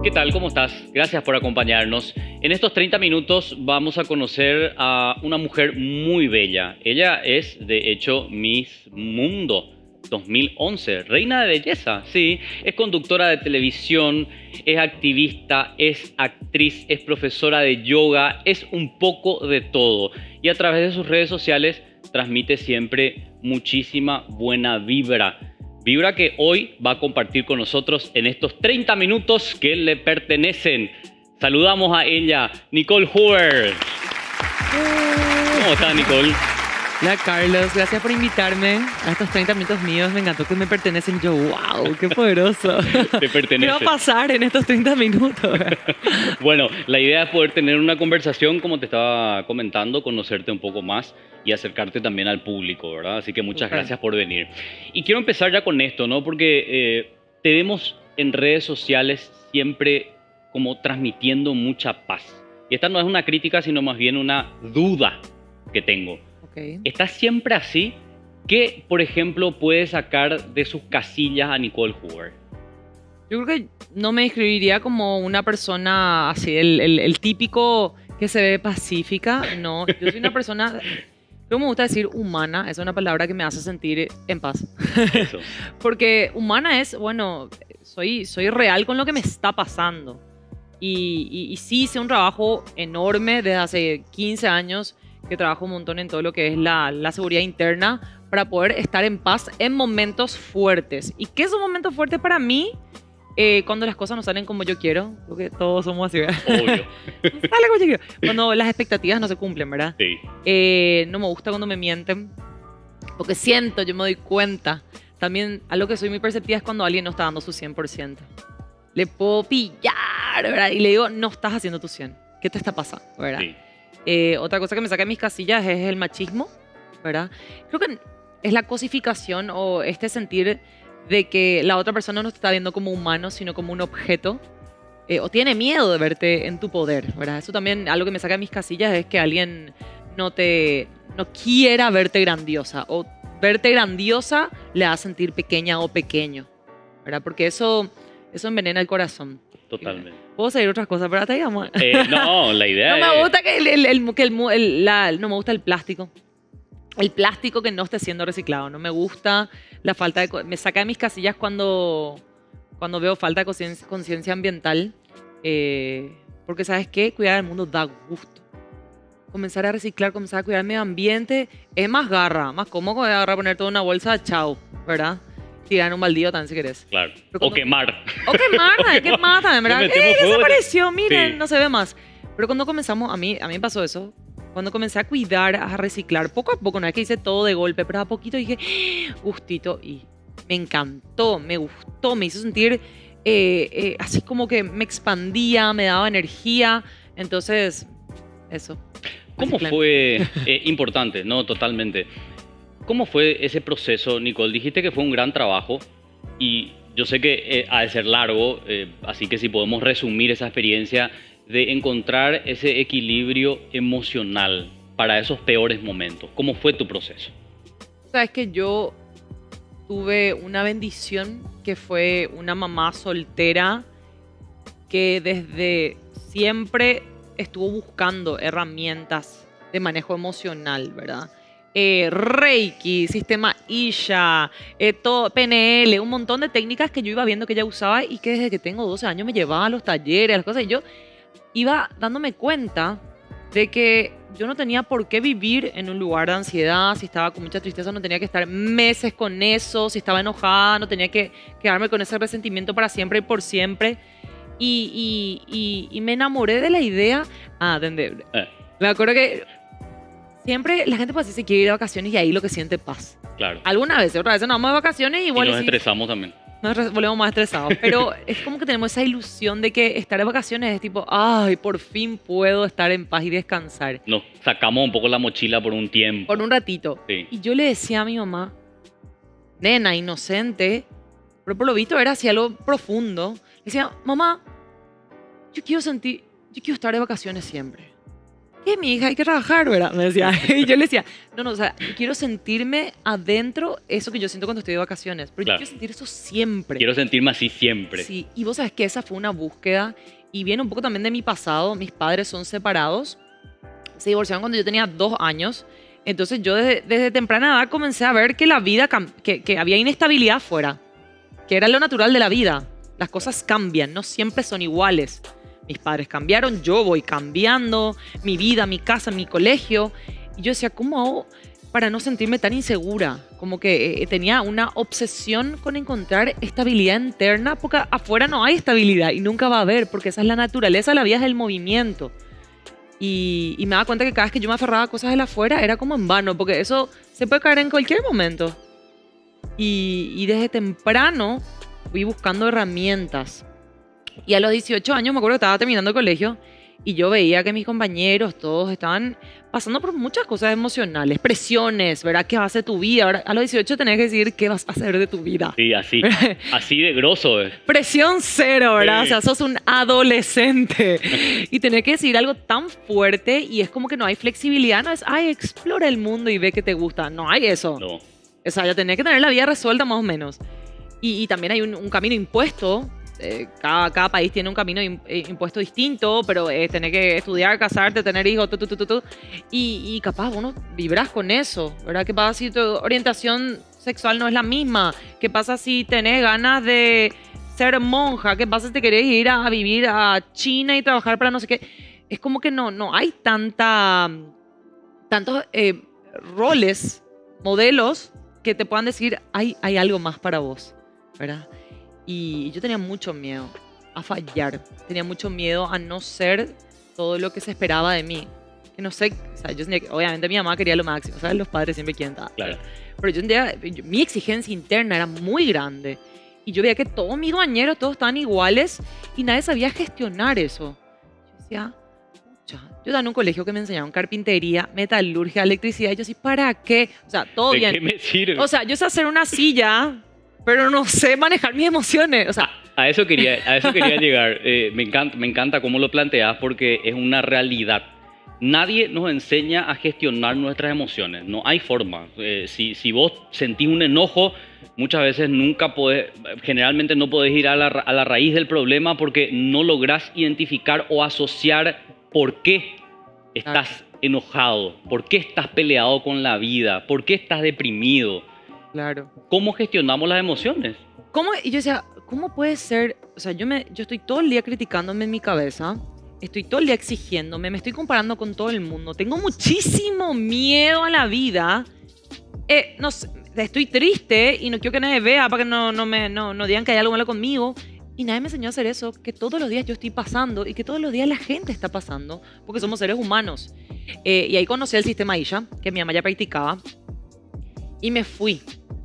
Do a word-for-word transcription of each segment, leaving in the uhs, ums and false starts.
¿Qué tal? ¿Cómo estás? Gracias por acompañarnos. En estos treinta minutos vamos a conocer a una mujer muy bella. Ella es, de hecho, Miss Mundo dos mil once, reina de belleza, sí. Es conductora de televisión, es activista, es actriz, es profesora de yoga, es un poco de todo. Y a través de sus redes sociales transmite siempre muchísima buena vibra. Vibra que hoy va a compartir con nosotros en estos treinta minutos que le pertenecen. Saludamos a ella, Nicole Hoover. ¿Cómo estás, Nicole? Hola, Carlos. Gracias por invitarme a estos treinta minutos míos. Me encantó que me pertenecen. Y yo, wow, qué poderoso. Te pertenece. ¿Qué va a pasar en estos treinta minutos? Bueno, la idea es poder tener una conversación, como te estaba comentando, conocerte un poco más y acercarte también al público, ¿verdad? Así que muchas Super. gracias por venir. Y quiero empezar ya con esto, ¿no? Porque eh, te vemos en redes sociales siempre como transmitiendo mucha paz. Y esta no es una crítica, sino más bien una duda que tengo. Okay. ¿Estás siempre así? ¿Qué, por ejemplo, puede sacar de sus casillas a Nicole Hoover? Yo creo que no me describiría como una persona así, el, el, el típico que se ve pacífica. No, yo soy una persona, creo que me gusta decir humana. Es una palabra que me hace sentir en paz. Eso. Porque humana es, bueno, soy, soy real con lo que me está pasando. Y, y, y sí hice un trabajo enorme desde hace quince años que trabajo un montón en todo lo que es la, la seguridad interna para poder estar en paz en momentos fuertes. ¿Y qué son momentos fuertes para mí? Eh, cuando las cosas no salen como yo quiero, porque todos somos así, ¿verdad? Obvio. No sale como yo quiero. Cuando las expectativas no se cumplen, ¿verdad? Sí. Eh, no me gusta cuando me mienten, porque siento, yo me doy cuenta. También algo que soy muy perceptiva es cuando alguien no está dando su cien por ciento. Le puedo pillar, ¿verdad? Y le digo, no estás haciendo tu cien. ¿Qué te está pasando, verdad? Sí. Eh, otra cosa que me saca de mis casillas es el machismo, ¿verdad? Creo que es la cosificación o este sentir de que la otra persona no te está viendo como humano, sino como un objeto, eh, o tiene miedo de verte en tu poder, ¿verdad? Eso también, algo que me saca de mis casillas es que alguien no te, no quiera verte grandiosa, o verte grandiosa le hace sentir pequeña o pequeño, ¿verdad? Porque eso, eso envenena el corazón. Totalmente. Puedo seguir otras cosas, pero hasta ahí vamos. Eh, no, la idea No me es... gusta que el, el, el- que el mu- el- la- no me gusta el plástico. El plástico que no esté siendo reciclado. No me gusta la falta de... co- Me saca de mis casillas cuando, cuando veo falta de conciencia conciencia ambiental. eh, porque, ¿sabes qué? Cuidar el mundo da gusto. Comenzar a reciclar, comenzar a cuidar el medio ambiente es más garra. Más cómodo que agarrar, poner toda una bolsa, chao, ¿verdad? Tirar en un baldío también si querés. Claro. Pero O cuando- quemar. O quemar, ¿sabes? Quemar también, ¿verdad? Le metemos ¡Eh, fuego. desapareció! Miren, Sí. no se ve más. Pero cuando comenzamos, a mí, a mí me pasó eso. Cuando comencé a cuidar, a reciclar, poco a poco, no es que hice todo de golpe, pero a poquito dije, ¡ah! Gustito. Y me encantó, me gustó, me hizo sentir eh, eh, así como que me expandía, me daba energía. Entonces, eso. ¿Cómo Reciclar. fue eh, importante? No, totalmente. ¿Cómo fue ese proceso, Nicole? Dijiste que fue un gran trabajo y yo sé que eh, ha de ser largo, eh, así que si podemos resumir esa experiencia de encontrar ese equilibrio emocional para esos peores momentos. ¿Cómo fue tu proceso? Sabes que yo tuve una bendición que fue una mamá soltera que desde siempre estuvo buscando herramientas de manejo emocional, ¿verdad? Eh, Reiki, sistema Isha, eh, todo, P N L, un montón de técnicas que yo iba viendo que ella usaba y que desde que tengo doce años me llevaba a los talleres, a las cosas, y yo iba dándome cuenta de que yo no tenía por qué vivir en un lugar de ansiedad. Si estaba con mucha tristeza no tenía que estar meses con eso. Si estaba enojada no tenía que quedarme con ese resentimiento para siempre y por siempre. Y, y, y, y me enamoré de la idea. Ah, de, de- Eh, me acuerdo que siempre la gente pues sí se quiere ir de vacaciones y ahí lo que siente paz. claro. Algunas veces, otras veces nos vamos de vacaciones y Y igual nos sí, estresamos también. nos re- volvemos más estresados. Pero es como que tenemos esa ilusión de que estar de vacaciones es tipo, ay, por fin puedo estar en paz y descansar. Nos sacamos un poco la mochila por un tiempo. Por un ratito. Sí. Y yo le decía a mi mamá, nena, inocente, pero por lo visto era así algo profundo. Le decía, mamá, yo quiero sentir, yo quiero estar de vacaciones siempre. ¿qué, mi hija? Hay que trabajar, ¿verdad? Me decía. Y yo le decía, no, no, o sea, quiero sentirme adentro eso que yo siento cuando estoy de vacaciones. Pero Claro. yo quiero sentir eso siempre. Quiero sentirme así siempre. Sí, y vos sabes que esa fue una búsqueda y viene un poco también de mi pasado. Mis padres son separados, se divorciaron cuando yo tenía dos años. Entonces yo desde, desde temprana edad comencé a ver que la vida, cam- que, que había inestabilidad afuera, que era lo natural de la vida. Las cosas cambian, no siempre son iguales. Mis padres cambiaron, yo voy cambiando, mi vida, mi casa, mi colegio. Y yo decía, ¿cómo hago para no sentirme tan insegura? Como que eh, tenía una obsesión con encontrar estabilidad interna, porque afuera no hay estabilidad y nunca va a haber, porque esa es la naturaleza, la vida es el movimiento. Y, y me daba cuenta que cada vez que yo me aferraba a cosas de la afuera era como en vano, porque eso se puede caer en cualquier momento. Y, y desde temprano fui buscando herramientas. Y a los dieciocho años me acuerdo que estaba terminando el colegio y yo veía que mis compañeros todos estaban pasando por muchas cosas emocionales, presiones, ¿verdad? ¿Qué va a ser tu vida? ¿Verdad? A los dieciocho tenés que decidir qué vas a hacer de tu vida. Sí, así. Así de grosso. eh. Presión cero, ¿verdad? Sí. O sea, sos un adolescente y tenés que decir algo tan fuerte y es como que no hay flexibilidad, no es, ay, explora el mundo y ve que te gusta. No hay eso. No. O sea, ya tenés que tener la vida resuelta más o menos. Y, y también hay un, un camino impuesto. Eh, cada, cada país tiene un camino im- eh, impuesto distinto, pero eh, tenés que estudiar, casarte, tener hijos, tu, tu, tu, tu, tu. Y, y capaz vos no vibrás con eso, ¿verdad? ¿Qué pasa si tu orientación sexual no es la misma? ¿Qué pasa si tenés ganas de ser monja? ¿Qué pasa si te querés ir a vivir a China y trabajar para no sé qué? Es como que no, no hay tanta, tantos eh, roles, modelos que te puedan decir, hay, hay algo más para vos, ¿verdad? Y yo tenía mucho miedo a fallar, tenía mucho miedo a no ser todo lo que se esperaba de mí. Que no sé, o sea, yo sentía que, obviamente mi mamá quería lo máximo, ¿sabes? Los padres siempre quieren tal. Claro. Pero yo sentía, yo- mi exigencia interna era muy grande. Y yo veía que todos mis compañeros, todos estaban iguales y nadie sabía gestionar eso. Yo decía, pucha, yo estaba en un colegio que me enseñaron carpintería, metalurgia, electricidad. Y yo decía, ¿para qué? O sea, todo ¿De bien. qué me sirve? O sea, yo sé hacer una silla, pero no sé manejar mis emociones. O sea, A eso quería, a eso quería llegar. Eh, me encanta, me encanta cómo lo planteas porque es una realidad. Nadie nos enseña a gestionar nuestras emociones. No hay forma. Eh, si, si vos sentís un enojo, muchas veces nunca podés, generalmente no podés ir a la, ra- a la raíz del problema porque no lográs identificar o asociar por qué estás enojado, por qué estás peleado con la vida, por qué estás deprimido. claro. ¿Cómo gestionamos las emociones? ¿Cómo? Y yo decía, ¿cómo puede ser? O sea, yo, me, yo estoy todo el día criticándome en mi cabeza, estoy todo el día exigiéndome, me estoy comparando con todo el mundo, tengo muchísimo miedo a la vida. Eh, no sé, estoy triste y no quiero que nadie vea para que no, no, me, no, no digan que hay algo malo conmigo. Y nadie me enseñó a hacer eso, que todos los días yo estoy pasando y que todos los días la gente está pasando, porque somos seres humanos. Eh, y ahí conocí el sistema I S H A, que mi mamá ya practicaba, y me fui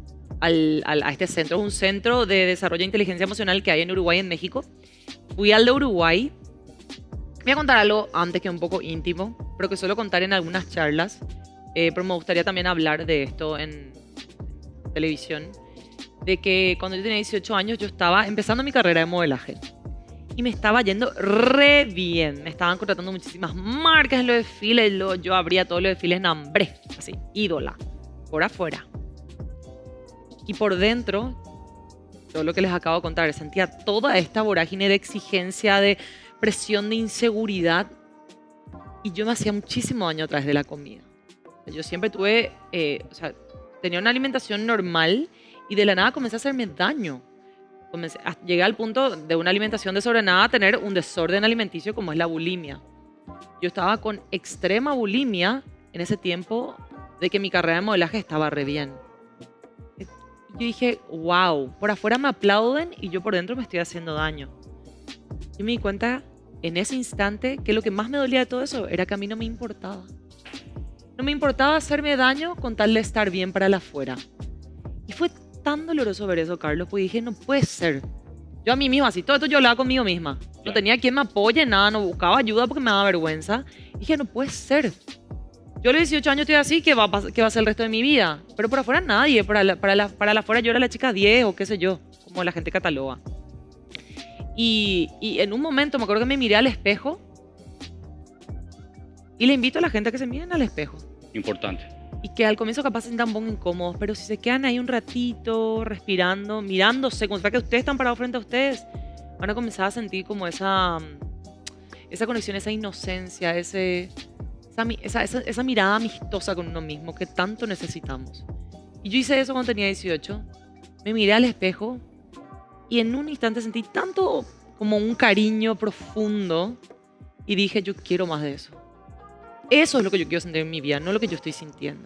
al, al- a este centro. Es un centro de desarrollo de inteligencia emocional que hay en Uruguay y en México. Fui al de Uruguay. Voy a contar algo antes que un poco íntimo, pero que suelo contar en algunas charlas, eh, pero me gustaría también hablar de esto en televisión, de que cuando yo tenía dieciocho años yo estaba empezando mi carrera de modelaje y me estaba yendo re bien. Me estaban contratando muchísimas marcas en los desfiles, lo- yo abría todos los desfiles en hambre, así, ídola, por afuera. Y por dentro, todo lo que les acabo de contar, sentía toda esta vorágine de exigencia, de presión, de inseguridad. Y yo me hacía muchísimo daño a través de la comida. Yo siempre tuve, eh, o sea, tenía una alimentación normal y de la nada comencé a hacerme daño. Comencé a- llegué al punto de una alimentación desordenada a tener un desorden alimenticio como es la bulimia. Yo estaba con extrema bulimia en ese tiempo de que mi carrera de modelaje estaba re bien. Y yo dije, wow, por afuera me aplauden y yo por dentro me estoy haciendo daño. Yo me di cuenta en ese instante que lo que más me dolía de todo eso era que a mí no me importaba. No me importaba hacerme daño con tal de estar bien para la afuera. Y fue tan doloroso ver eso, Carlos, porque dije, no puede ser. Yo a mí misma, así, todo esto yo hablaba conmigo misma. No Claro. tenía quien me apoye, nada, no buscaba ayuda porque me daba vergüenza. Y dije, no puede ser. Yo a los dieciocho años estoy así, ¿qué va a, pas- qué va a ser el resto de mi vida? Pero por afuera nadie, para la, para la, para la afuera yo era la chica diez o qué sé yo, como la gente cataloga. Y, y en un momento me acuerdo que me miré al espejo Y le invito a la gente a que se miren al espejo. Importante. Y que al comienzo capaz se sientan un poco incómodos, pero si se quedan ahí un ratito, respirando, mirándose, como si fuera que ustedes están parados frente a ustedes, van a comenzar a sentir como esa, esa conexión, esa inocencia, ese, esa, esa, esa, esa mirada amistosa con uno mismo que tanto necesitamos. Y yo hice eso cuando tenía dieciocho. Me miré al espejo y en un instante sentí tanto como un cariño profundo y dije, yo quiero más de eso. Eso es lo que yo quiero sentir en mi vida, no lo que yo estoy sintiendo.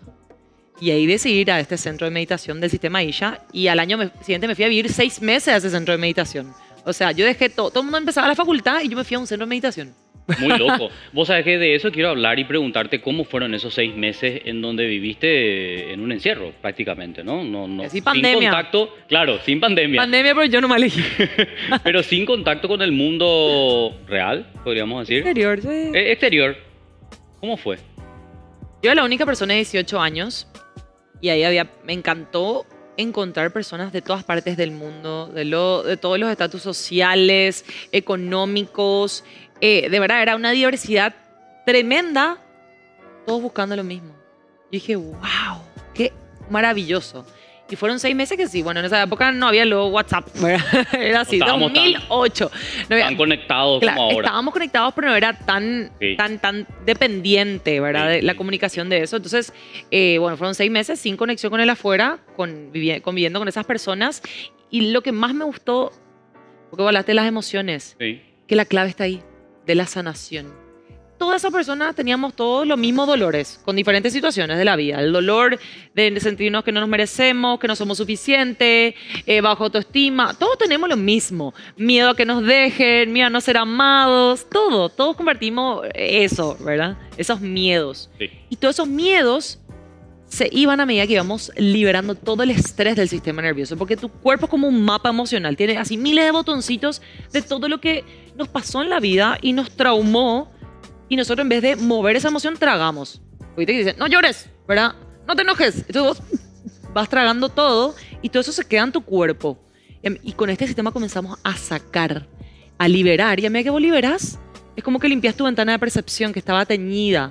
Y ahí decidí ir a este centro de meditación del Sistema Isha y al año me, siguiente me fui a vivir seis meses a ese centro de meditación. O sea, yo dejé todo, todo el mundo empezaba la facultad y yo me fui a un centro de meditación. Muy loco. Vos sabés que de eso quiero hablar y preguntarte cómo fueron esos seis meses en donde viviste en un encierro prácticamente, ¿no? no, no sin pandemia. Sin contacto, claro, sin pandemia. Pandemia, pero yo no me elegí. Pero sin contacto con el mundo real, podríamos decir. Exterior, sí. Eh, exterior. ¿Cómo fue? Yo era la única persona de dieciocho años y ahí había, me encantó encontrar personas de todas partes del mundo, de, lo, de todos los estatus sociales, económicos. Eh, de verdad, era una diversidad tremenda, todos buscando lo mismo. Yo dije, wow, qué maravilloso. Y fueron seis meses que sí, bueno, en esa época no había luego WhatsApp, ¿verdad? Era así, no dos mil ocho. Tan, no había, tan conectados claro, como ahora. Estábamos conectados, pero no era tan, sí. tan, tan dependiente, ¿verdad? Sí, de la sí. comunicación de eso. Entonces, eh, bueno, fueron seis meses sin conexión con el afuera, con, conviviendo con esas personas. Y lo que más me gustó, porque hablaste de las emociones, sí. que la clave está ahí, de la sanación. Todas esas personas teníamos todos los mismos dolores, con diferentes situaciones de la vida. El dolor de sentirnos que no nos merecemos, que no somos suficientes, eh, bajo autoestima. Todos tenemos lo mismo. Miedo a que nos dejen, miedo a no ser amados. Todo, todos compartimos eso, ¿verdad? Esos miedos. Sí. Y todos esos miedos se iban a medida que íbamos liberando todo el estrés del sistema nervioso. Porque tu cuerpo es como un mapa emocional. Tiene así miles de botoncitos de todo lo que nos pasó en la vida y nos traumó. Y nosotros en vez de mover esa emoción, tragamos. Ahorita que dicen, no llores, ¿verdad? No te enojes. Entonces vos vas tragando todo y todo eso se queda en tu cuerpo. Y con este sistema comenzamos a sacar, a liberar. Y a medida que vos liberás, es como que limpias tu ventana de percepción que estaba teñida.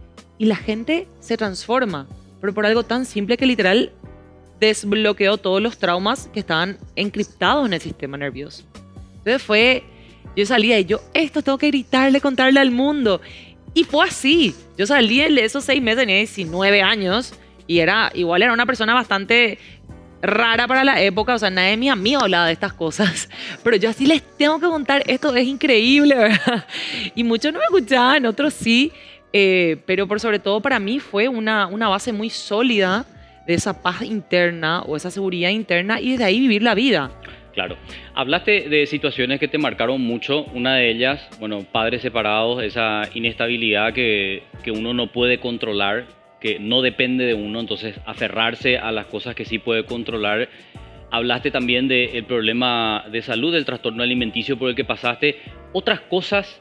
Y la gente se transforma. Pero por algo tan simple que literal desbloqueó todos los traumas que estaban encriptados en el sistema nervioso. Entonces fue... Yo salía y yo, esto tengo que gritarle, contarle al mundo. Y fue así. Yo salí de esos seis meses, tenía diecinueve años. Y era, igual era una persona bastante rara para la época. O sea, nadie de mis amigos hablaba de estas cosas. Pero yo así les tengo que contar, esto es increíble, ¿verdad? Y muchos no me escuchaban, otros sí. Eh, pero por sobre todo para mí fue una, una base muy sólida de esa paz interna o esa seguridad interna. Y desde ahí vivir la vida. Claro. Hablaste de situaciones que te marcaron mucho. Una de ellas, bueno, padres separados, esa inestabilidad que, que uno no puede controlar, que no depende de uno, entonces aferrarse a las cosas que sí puede controlar. Hablaste también del problema de salud, del trastorno alimenticio por el que pasaste. ¿Otras cosas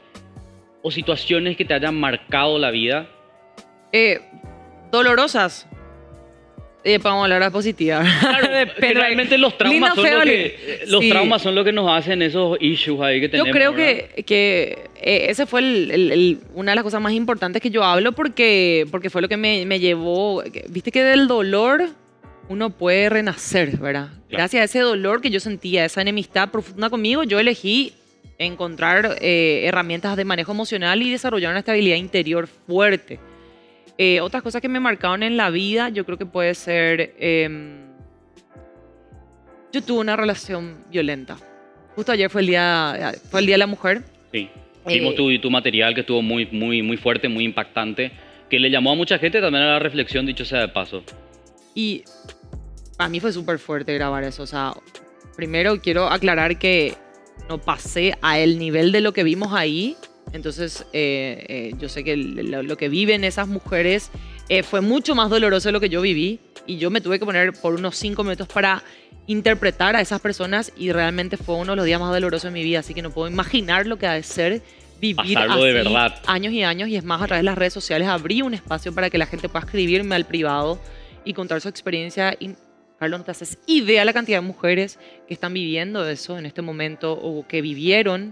o situaciones que te hayan marcado la vida? Eh, dolorosas. Eh, vamos a hablar de positiva. Claro, pero realmente los traumas, son lo que, los sí. traumas son lo que nos hacen esos issues ahí que tenemos. Yo creo que, que eh, ese fue el, el, el, una de las cosas más importantes que yo hablo porque, porque fue lo que me, me llevó. Viste que del dolor uno puede renacer, ¿verdad? Claro. Gracias a ese dolor que yo sentía, esa enemistad profunda conmigo, yo elegí encontrar eh, herramientas de manejo emocional y desarrollar una estabilidad interior fuerte. Eh, otras cosas que me marcaron en la vida, yo creo que puede ser... Eh, yo tuve una relación violenta. Justo ayer fue el día, fue el día de la mujer. Sí. Vimos eh, tu, tu material que estuvo muy, muy, muy fuerte, muy impactante, que le llamó a mucha gente también a la reflexión, dicho sea de paso. Y para mí fue súper fuerte grabar eso. O sea, primero quiero aclarar que no pasé a el nivel de lo que vimos ahí. Entonces, eh, eh, yo sé que lo, lo que viven esas mujeres eh, fue mucho más doloroso de lo que yo viví. Y yo me tuve que poner por unos cinco minutos para interpretar a esas personas y realmente fue uno de los días más dolorosos de mi vida. Así que no puedo imaginar lo que ha de ser vivir pasarlo así de verdad. Años y años. Y es más, a través de las redes sociales abrí un espacio para que la gente pueda escribirme al privado y contar su experiencia. Y, Carlos, no te haces idea la cantidad de mujeres que están viviendo eso en este momento o que vivieron.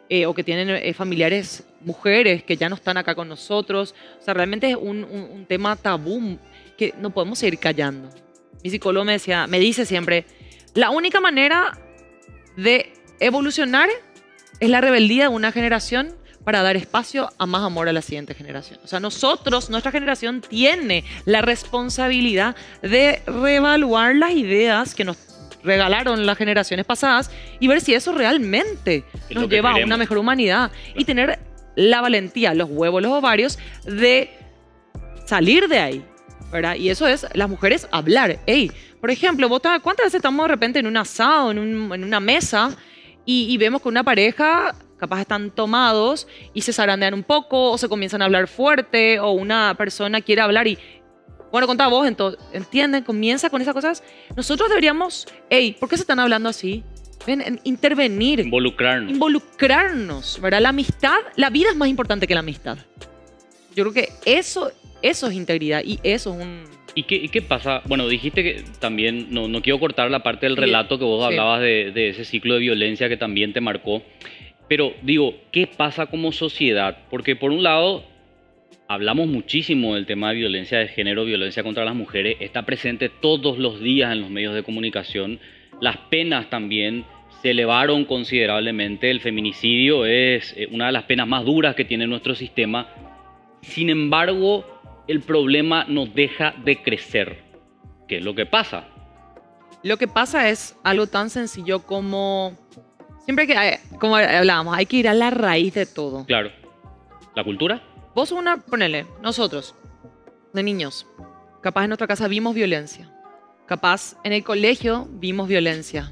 eh, o que tienen eh, familiares mujeres que ya no están acá con nosotros. O sea, realmente es un, un, un tema tabú que no podemos seguir callando. Mi psicólogo me decía, me dice siempre, la única manera de evolucionar es la rebeldía de una generación para dar espacio a más amor a la siguiente generación. O sea, nosotros, nuestra generación tiene la responsabilidad de reevaluar las ideas que nos regalaron las generaciones pasadas y ver si eso realmente nos lleva a una mejor humanidad. Claro. Y tener la valentía, los huevos, los ovarios, de salir de ahí, ¿verdad? Y eso es, las mujeres, hablar. Ey, por ejemplo, ¿vos ¿cuántas veces estamos de repente en un asado, en, un, en una mesa, y, y vemos que una pareja capaz están tomados y se zarandean un poco o se comienzan a hablar fuerte o una persona quiere hablar y, bueno, contá vos, entonces, ¿entienden? Comienza con esas cosas. Nosotros deberíamos, hey, ¿por qué se están hablando así? Ven, intervenir. Involucrarnos. Involucrarnos, ¿verdad? La amistad, la vida es más importante que la amistad. Yo creo que eso, eso es integridad y eso es un... ¿Y qué, y qué pasa? Bueno, dijiste que también, no, no quiero cortar la parte del relato que vos sí. hablabas de, de ese ciclo de violencia que también te marcó. Pero digo, ¿qué pasa como sociedad? Porque por un lado, hablamos muchísimo del tema de violencia de género, violencia contra las mujeres. Está presente todos los días en los medios de comunicación. Las penas también se elevaron considerablemente. El feminicidio es una de las penas más duras que tiene nuestro sistema. Sin embargo, el problema no deja de crecer. ¿Qué es lo que pasa? Lo que pasa es algo tan sencillo como... Siempre que, como hablábamos, hay que ir a la raíz de todo. Claro. ¿La cultura? Vos una, ponele, nosotros, de niños, capaz en nuestra casa vimos violencia. Capaz en el colegio vimos violencia.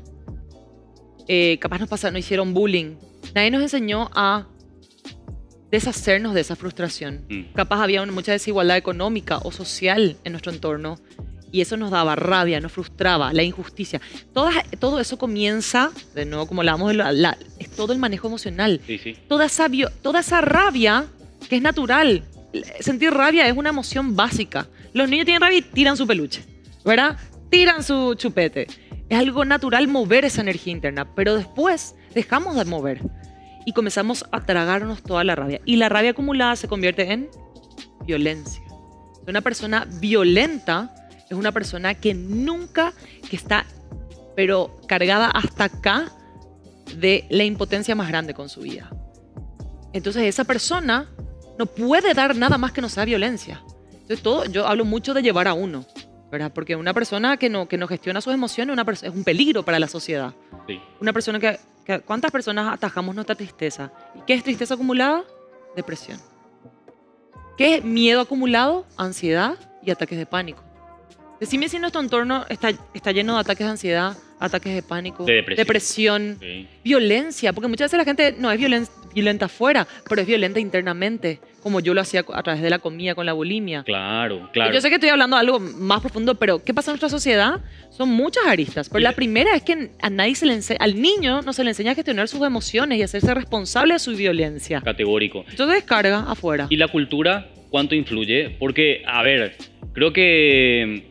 Eh, capaz nos, pasa, nos hicieron bullying. Nadie nos enseñó a deshacernos de esa frustración. Mm. Capaz había una, mucha desigualdad económica o social en nuestro entorno. Y eso nos daba rabia, nos frustraba, la injusticia. Todo, todo eso comienza, de nuevo, como hablamos, de la, la, es todo el manejo emocional. Sí, sí. Toda esa, toda esa rabia, que es natural. Sentir rabia es una emoción básica. Los niños tienen rabia y tiran su peluche, ¿verdad? Tiran su chupete. Es algo natural mover esa energía interna, pero después dejamos de mover y comenzamos a tragarnos toda la rabia. Y la rabia acumulada se convierte en violencia. Una persona violenta es una persona que nunca, que está, pero cargada hasta acá de la impotencia más grande con su vida. Entonces esa persona no puede dar nada más que no sea violencia. Entonces todo, yo hablo mucho de llevar a uno, ¿verdad? Porque una persona que no, que no gestiona sus emociones una es un peligro para la sociedad. Sí. Una persona que, que... ¿Cuántas personas atajamos nuestra tristeza? ¿Y qué es tristeza acumulada? Depresión. ¿Qué es miedo acumulado? Ansiedad y ataques de pánico. Decime si nuestro entorno está, está lleno de ataques de ansiedad, ataques de pánico, de depresión, depresión sí. Violencia, porque muchas veces la gente no es violen, violenta afuera, pero es violenta internamente, como yo lo hacía a través de la comida con la bulimia. Claro, claro. Y yo sé que estoy hablando de algo más profundo, pero ¿qué pasa en nuestra sociedad? Son muchas aristas, pero sí. La primera es que a nadie se le enseña, al niño no se le enseña a gestionar sus emociones y a hacerse responsable de su violencia. Categórico. Entonces descarga afuera. ¿Y la cultura cuánto influye? Porque, a ver, creo que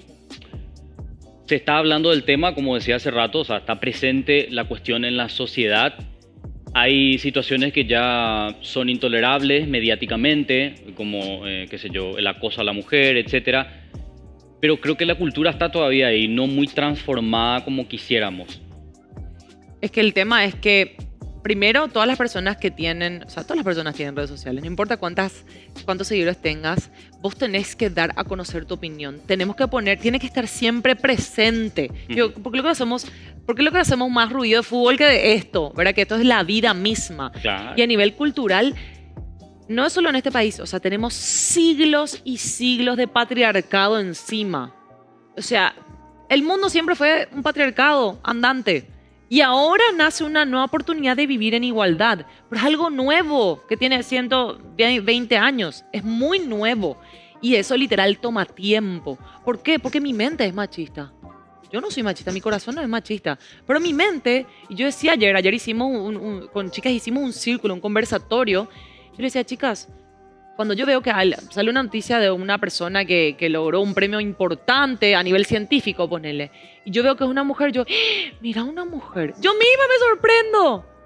se está hablando del tema, como decía hace rato, o sea, está presente la cuestión en la sociedad. Hay situaciones que ya son intolerables mediáticamente, como, eh, qué sé yo, el acoso a la mujer, etcétera. Pero creo que la cultura está todavía ahí, no muy transformada como quisiéramos. Es que el tema es que, primero, todas las personas que tienen, o sea, todas las personas tienen redes sociales, no importa cuántas, cuántos seguidores tengas, vos tenés que dar a conocer tu opinión. Tenemos que poner, tiene que estar siempre presente. Yo, ¿por qué lo que hacemos, por qué lo que hacemos más ruido de fútbol que de esto? ¿Verdad? Que esto es la vida misma. Claro. Y a nivel cultural, no es solo en este país, o sea, tenemos siglos y siglos de patriarcado encima. O sea, el mundo siempre fue un patriarcado andante. Y ahora nace una nueva oportunidad de vivir en igualdad. Pero es algo nuevo que tiene ciento veinte años. Es muy nuevo. Y eso literal toma tiempo. ¿Por qué? Porque mi mente es machista. Yo no soy machista, mi corazón no es machista. Pero mi mente, y yo decía ayer, ayer hicimos un, un, con chicas hicimos un círculo, un conversatorio. Yo le decía, chicas, cuando yo veo que sale una noticia de una persona que, que logró un premio importante a nivel científico, ponele, y yo veo que es una mujer, yo, ¡ah! Mira, una mujer. Yo misma me sorprendo.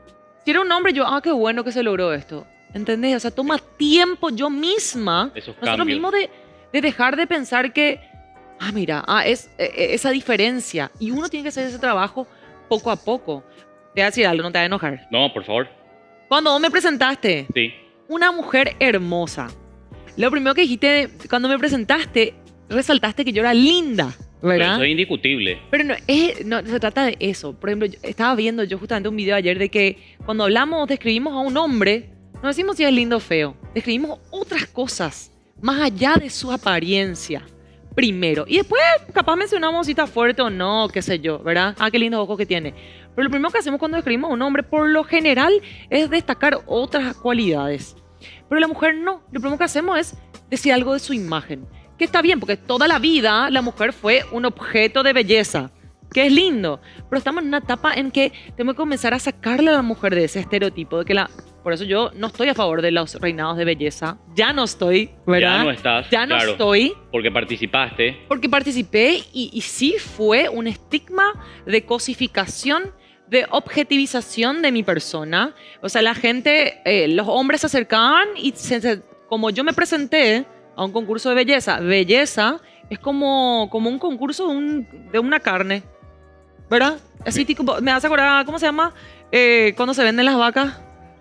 Si era un hombre, yo, ah, qué bueno que se logró esto. ¿Entendés? O sea, toma tiempo yo misma, Esos nosotros cambios. mismos de, de dejar de pensar que, ah, mira, ah, es eh, eh, esa diferencia. Y uno tiene que hacer ese trabajo poco a poco. Te voy a decir algo, no te vas a enojar. No, por favor. Cuando vos me presentaste, Sí. una mujer hermosa. Lo primero que dijiste cuando me presentaste, resaltaste que yo era linda, Pero ¿verdad? eso es indiscutible. Pero no, es, no se trata de eso. Por ejemplo, yo estaba viendo yo justamente un video ayer de que cuando hablamos, describimos a un hombre, no decimos si es lindo o feo, describimos otras cosas más allá de su apariencia. Primero. Y después, capaz mencionamos si está fuerte o no, qué sé yo, ¿verdad? Ah, qué lindos ojos que tiene. Pero lo primero que hacemos cuando describimos a un hombre, por lo general, es destacar otras cualidades. Pero la mujer no. Lo primero que hacemos es decir algo de su imagen. Que está bien, porque toda la vida la mujer fue un objeto de belleza. Que es lindo. Pero estamos en una etapa en que tenemos que comenzar a sacarle a la mujer de ese estereotipo. De que la... Por eso yo no estoy a favor de los reinados de belleza. Ya no estoy, ¿verdad? Ya no estás. Ya no claro, estoy. Porque participaste. Porque participé y, y sí fue un estigma de cosificación, de objetivización de mi persona. O sea, la gente, eh, los hombres se acercaban y se- se- como yo me presenté a un concurso de belleza, belleza es como, como un concurso de, un- de una carne, ¿verdad? Así, tipo, me hace acordar, ¿cómo se llama? Eh, cuando se venden las vacas.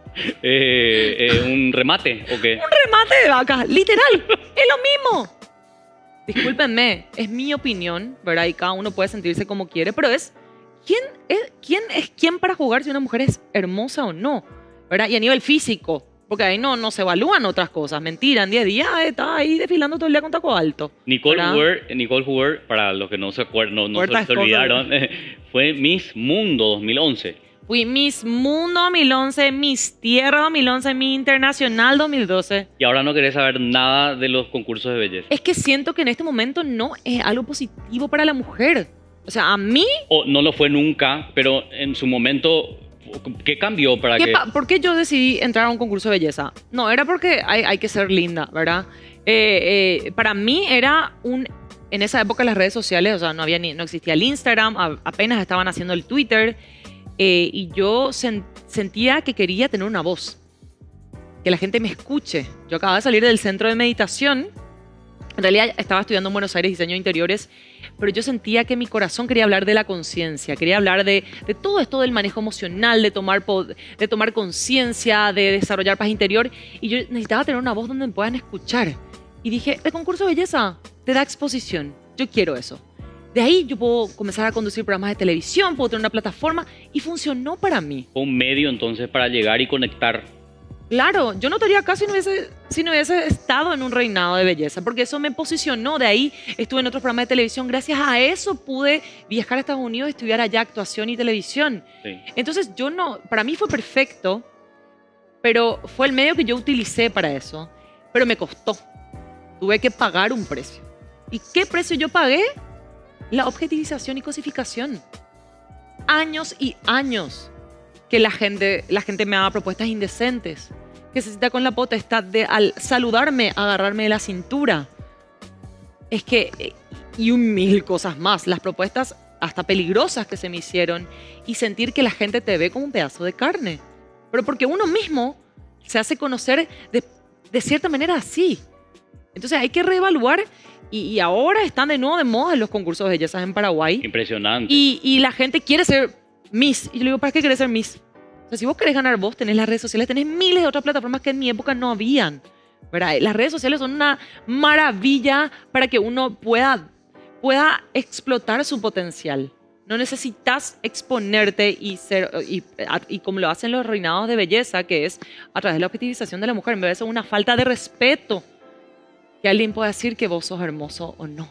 Eh, eh, ¿Un remate o qué? Un remate de vacas, literal, es lo mismo. Discúlpenme, es mi opinión, ¿verdad? Y cada uno puede sentirse como quiere, pero es ¿quién es quién, es quién para jugar si una mujer es hermosa o no? ¿Verdad? Y a nivel físico, porque ahí no, no se evalúan otras cosas. Mentira, en diez días está ahí desfilando todo el día con taco alto. Nicole ¿verdad? Huber, Nicole Huber, para los que no se acuerdan, no, no se, Puertas se cosas. olvidaron, fue Miss Mundo dos mil once. Fui Miss Mundo dos mil once, Miss Tierra dos mil once, Miss Internacional dos mil doce. Y ahora no querés saber nada de los concursos de belleza. Es que siento que en este momento no es algo positivo para la mujer. O sea, a mí O no lo fue nunca, pero en su momento, ¿qué cambió para ¿Qué que...? pa- ¿Por qué yo decidí entrar a un concurso de belleza? No, era porque hay, hay que ser linda, ¿verdad? Eh, eh, para mí era un... En esa época las redes sociales, o sea, no, había ni, no existía el Instagram, a- apenas estaban haciendo el Twitter, eh, y yo sen- sentía que quería tener una voz, que la gente me escuche. Yo acababa de salir del centro de meditación, en realidad estaba estudiando en Buenos Aires diseño de interiores, pero yo sentía que mi corazón quería hablar de la conciencia, quería hablar de, de todo esto del manejo emocional, de tomar, po- de tomar conciencia, de desarrollar paz interior, y yo necesitaba tener una voz donde me puedan escuchar. Y dije, el concurso de belleza te da exposición, yo quiero eso. De ahí yo puedo comenzar a conducir programas de televisión, puedo tener una plataforma, y funcionó para mí. Fue un medio entonces para llegar y conectar. Claro, yo no estaría acá si no, hubiese, si no hubiese estado en un reinado de belleza, porque eso me posicionó. De ahí estuve en otros programas de televisión. Gracias a eso pude viajar a Estados Unidos y estudiar allá actuación y televisión. Sí. Entonces yo no, para mí fue perfecto, pero fue el medio que yo utilicé para eso. Pero me costó. Tuve que pagar un precio. ¿Y qué precio yo pagué? La objetivización y cosificación. Años y años que la gente, la gente me haga propuestas indecentes, que se sienta con la potestad de al saludarme, agarrarme de la cintura. Es que, eh, y un mil cosas más, las propuestas hasta peligrosas que se me hicieron y sentir que la gente te ve como un pedazo de carne. Pero porque uno mismo se hace conocer de, de cierta manera así. Entonces hay que reevaluar y, y ahora están de nuevo de moda los concursos de bellezas en Paraguay. Impresionante. Y, y la gente quiere ser Miss. Y yo le digo, ¿para qué querés ser Miss? O sea, si vos querés ganar vos, tenés las redes sociales, tenés miles de otras plataformas que en mi época no habían. ¿Verdad? Las redes sociales son una maravilla para que uno pueda, pueda explotar su potencial. No necesitas exponerte y ser, y, y como lo hacen los reinados de belleza, que es a través de la objetivización de la mujer. Me parece una falta de respeto que alguien pueda decir que vos sos hermoso o no.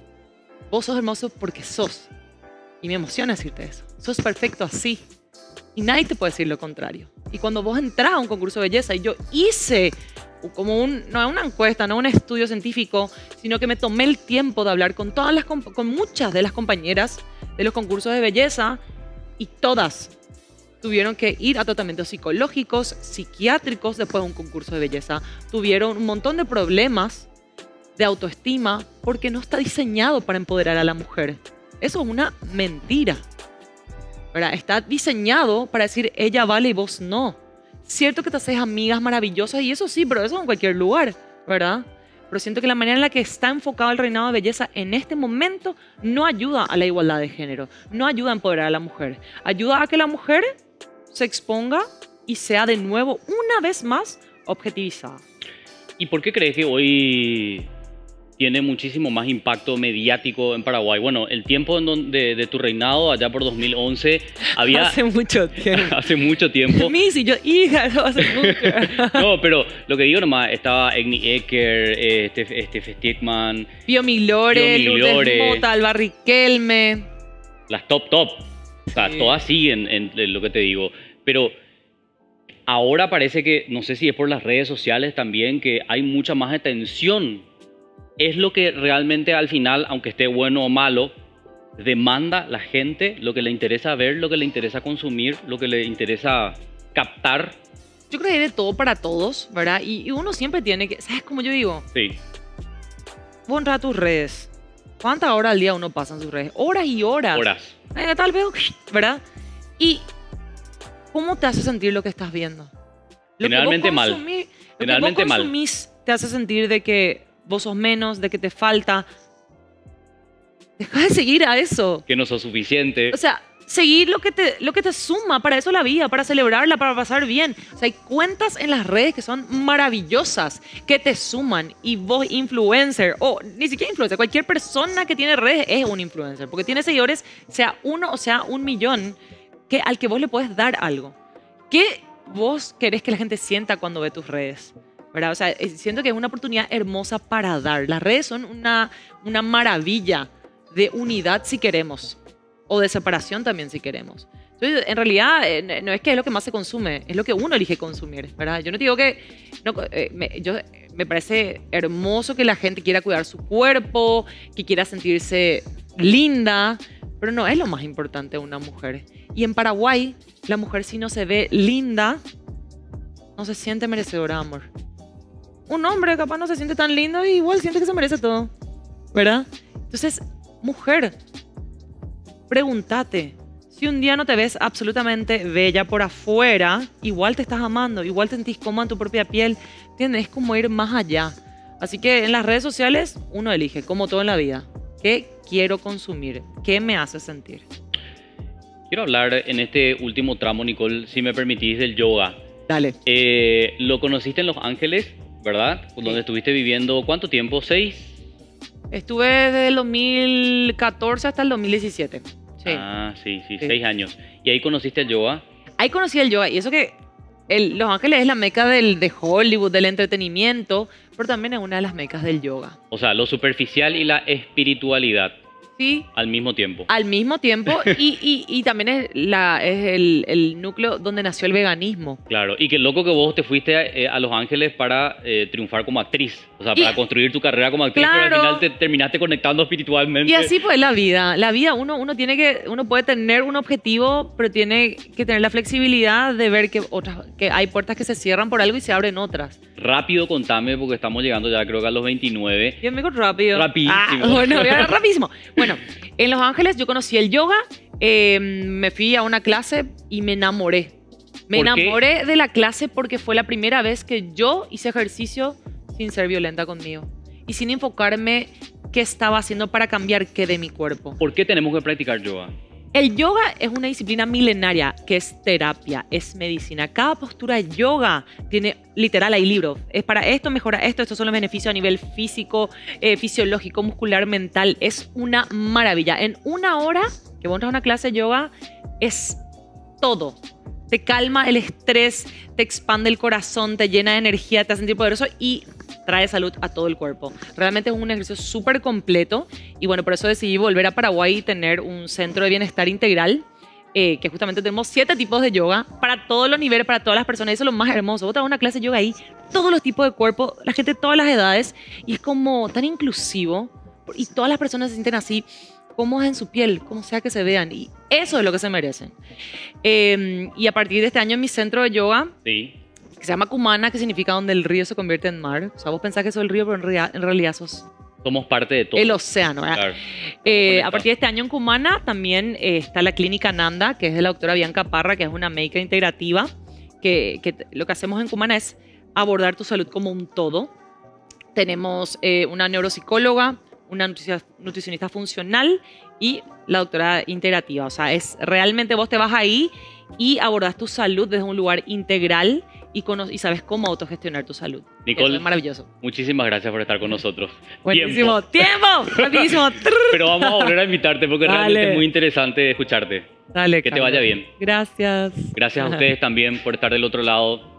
Vos sos hermoso porque sos. Y me emociona decirte eso. Sos perfecto así. Y nadie te puede decir lo contrario. Y cuando vos entras a un concurso de belleza, y yo hice como un, no una encuesta, no un estudio científico, sino que me tomé el tiempo de hablar con, todas las, con muchas de las compañeras de los concursos de belleza, y todas tuvieron que ir a tratamientos psicológicos, psiquiátricos después de un concurso de belleza. Tuvieron un montón de problemas de autoestima porque no está diseñado para empoderar a la mujer. Eso es una mentira. ¿verdad? Está diseñado para decir ella vale y vos no. Cierto que te haces amigas maravillosas y eso sí, pero eso en cualquier lugar, ¿verdad? Pero siento que la manera en la que está enfocado el reinado de belleza en este momento no ayuda a la igualdad de género, no ayuda a empoderar a la mujer. Ayuda a que la mujer se exponga y sea de nuevo, una vez más, objetivizada. ¿Y por qué crees que hoy tiene muchísimo más impacto mediático en Paraguay? Bueno, el tiempo en donde, de tu reinado, allá por dos mil once, había... Hace mucho tiempo. Hace mucho tiempo. Missy, yo, hija, no hace mucho. No, pero lo que digo nomás, estaba Egni Ecker, este, este Festigman, Pío Milore, Pío Lourdes Milore. Mota, Alba Riquelme. las top top. O sea, Sí. todas siguen en, en lo que te digo. Pero ahora parece que, no sé si es por las redes sociales también, que hay mucha más atención. Es lo que realmente al final, aunque esté bueno o malo, demanda la gente, lo que le interesa ver, lo que le interesa consumir, lo que le interesa captar. Yo creo que hay de todo para todos, ¿verdad? Y, y uno siempre tiene que, ¿sabes cómo yo digo? Sí, Vos entras a tus redes. ¿Cuántas horas al día uno pasa en sus redes? Horas y horas. horas. Venga, tal vez, ¿verdad? Y ¿cómo te hace sentir lo que estás viendo? Lo Generalmente que vos mal. consumí- Lo Generalmente que vos mal. consumís te hace sentir de que vos sos menos, de que te falta. Deja de seguir a eso. Que no sos suficiente. O sea, seguir lo que, te, lo que te suma, para eso la vida, para celebrarla, para pasar bien. O sea, hay cuentas en las redes que son maravillosas, que te suman. Y vos, influencer, o ni siquiera influencer, cualquier persona que tiene redes es un influencer, porque tiene seguidores, sea uno o sea un millón, que, al que vos le puedes dar algo. ¿Qué vos querés que la gente sienta cuando ve tus redes? ¿Verdad? O sea, eh, siento que es una oportunidad hermosa para dar. Las redes son una, una maravilla de unidad si queremos, o de separación también si queremos. Entonces, en realidad, eh, no es que es lo que más se consume, es lo que uno elige consumir, ¿verdad? Yo no te digo que... No, eh, me, yo, me parece hermoso que la gente quiera cuidar su cuerpo, que quiera sentirse linda, pero no es lo más importante de una mujer. Y en Paraguay, la mujer si no se ve linda, no se siente merecedora de amor. Un hombre capaz no se siente tan lindo y igual siente que se merece todo, ¿verdad? Entonces, mujer, pregúntate, si un día no te ves absolutamente bella por afuera, igual te estás amando, igual te sentís cómoda en tu propia piel, tienes como ir más allá. Así que en las redes sociales uno elige, como todo en la vida, qué quiero consumir, qué me hace sentir. Quiero hablar en este último tramo, Nicole, si me permitís, del yoga. Dale. Eh, lo conociste en Los Ángeles, ¿verdad? Donde estuviste viviendo, ¿cuánto tiempo? ¿Seis? Estuve desde el dos mil catorce hasta el dos mil diecisiete. Sí. Ah, sí, sí, Sí. seis años. ¿Y ahí conociste el yoga? Ahí conocí el yoga y eso que el- Los Ángeles es la meca del, de Hollywood, del entretenimiento, pero también es una de las mecas del yoga. O sea, lo superficial y la espiritualidad Sí, al mismo tiempo. al mismo tiempo y, y- y también es, la, es el, el núcleo donde nació el veganismo. Claro, y qué loco que vos te fuiste a, eh, a Los Ángeles para eh, triunfar como actriz. O sea, Y- para construir tu carrera como actriz, pero Claro. al final te terminaste conectando espiritualmente. Y así pues la vida. La vida uno, uno tiene que, uno puede tener un objetivo, pero tiene que tener la flexibilidad de ver que otras, que hay puertas que se cierran por algo y se abren otras. Rápido, contame, porque estamos llegando ya creo que a los veintinueve. Bien, amigo, rápido. Rapidísimo. Ah, bueno, voy a hablar rapidísimo. Bueno, en Los Ángeles yo conocí el yoga, eh, me fui a una clase y me enamoré. Me ¿Por qué? enamoré de la clase porque fue la primera vez que yo hice ejercicio sin ser violenta conmigo y sin enfocarme qué estaba haciendo para cambiar qué de mi cuerpo. ¿Por qué tenemos que practicar yoga? El yoga es una disciplina milenaria que es terapia, es medicina. Cada postura de yoga tiene, literal, hay libros. Es para esto, mejora esto, estos son los beneficios a nivel físico, eh, fisiológico, muscular, mental. Es una maravilla. En una hora que vos entras a una clase de yoga, es todo. Te calma el estrés, te expande el corazón, te llena de energía, te hace sentir poderoso y trae salud a todo el cuerpo. Realmente es un ejercicio súper completo y bueno, por eso decidí volver a Paraguay y tener un centro de bienestar integral, eh, que justamente tenemos siete tipos de yoga para todos los niveles, para todas las personas. Y eso es lo más hermoso. Vos te vas a una clase de yoga ahí, todos los tipos de cuerpo, la gente de todas las edades y es como tan inclusivo y todas las personas se sienten así cómodas en su piel, como sea que se vean. Y eso es lo que se merecen. Eh, y a partir de este año en mi centro de yoga, Sí. que se llama Cumana, que significa donde el río se convierte en mar. O sea, vos pensás que sos el río, pero en, rea- en realidad sos, Sos Somos parte de todo. El océano, ¿verdad? Claro. Eh, a partir de este año en Cumana también eh, está la clínica Nanda, que es de la doctora Bianca Parra, que es una médica integrativa, que, que lo que hacemos en Cumana es abordar tu salud como un todo. Tenemos eh, una neuropsicóloga, una nutricionista funcional y la doctora integrativa. O sea, es realmente vos te vas ahí y abordas tu salud desde un lugar integral y, y sabes cómo autogestionar tu salud. Nicole, eso es maravilloso. Muchísimas gracias por estar con nosotros. Buenísimo. ¡Tiempo! ¡Rapidísimo! Pero vamos a volver a invitarte porque Dale. realmente es muy interesante escucharte. Dale, Que te Carlos. vaya bien. Gracias. Gracias a ustedes también por estar del otro lado.